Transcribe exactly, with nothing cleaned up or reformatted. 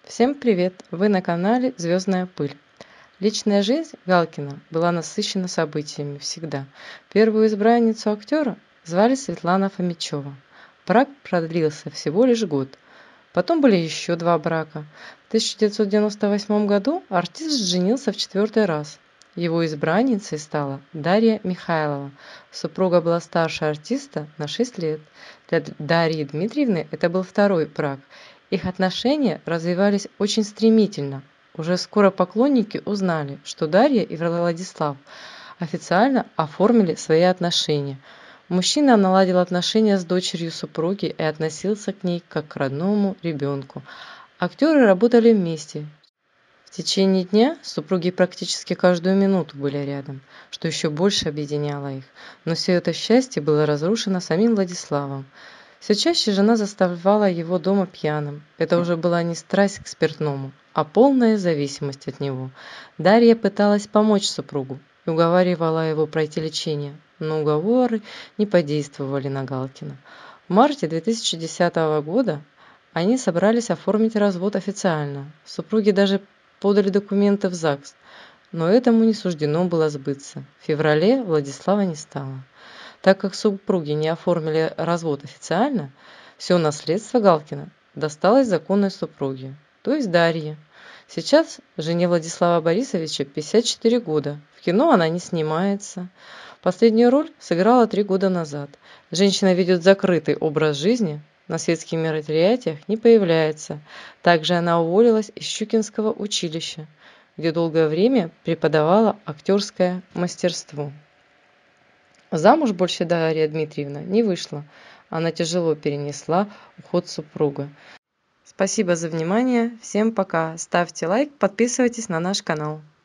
Всем привет! Вы на канале «Звездная пыль». Личная жизнь Галкина была насыщена событиями всегда. Первую избранницу актера звали Светлана Фомичева. Брак продлился всего лишь год. Потом были еще два брака. В тысяча девятьсот девяносто восьмом году артист женился в четвертый раз. Его избранницей стала Дарья Михайлова. Супруга была старше артиста на шесть лет. Для Дарьи Дмитриевны это был второй брак. Их отношения развивались очень стремительно. Уже скоро поклонники узнали, что Дарья и Владислав официально оформили свои отношения. Мужчина наладил отношения с дочерью супруги и относился к ней как к родному ребенку. Актеры работали вместе. В течение дня супруги практически каждую минуту были рядом, что еще больше объединяло их. Но все это счастье было разрушено самим Владиславом. Все чаще жена заставляла его дома пьяным. Это уже была не страсть к спиртному, а полная зависимость от него. Дарья пыталась помочь супругу и уговаривала его пройти лечение, но уговоры не подействовали на Галкина. В марте две тысячи десятого года они собрались оформить развод официально. Супруги даже подали документы в ЗАГС, но этому не суждено было сбыться. В феврале Владислава не стало. Так как супруги не оформили развод официально, все наследство Галкина досталось законной супруге, то есть Дарье. Сейчас жене Владислава Борисовича пятьдесят четыре года. В кино она не снимается. Последнюю роль сыграла три года назад. Женщина ведет закрытый образ жизни, на светских мероприятиях не появляется. Также она уволилась из Щукинского училища, где долгое время преподавала актерское мастерство. Замуж больше Дарья Дмитриевна не вышла. Она тяжело перенесла уход супруга. Спасибо за внимание. Всем пока. Ставьте лайк, подписывайтесь на наш канал.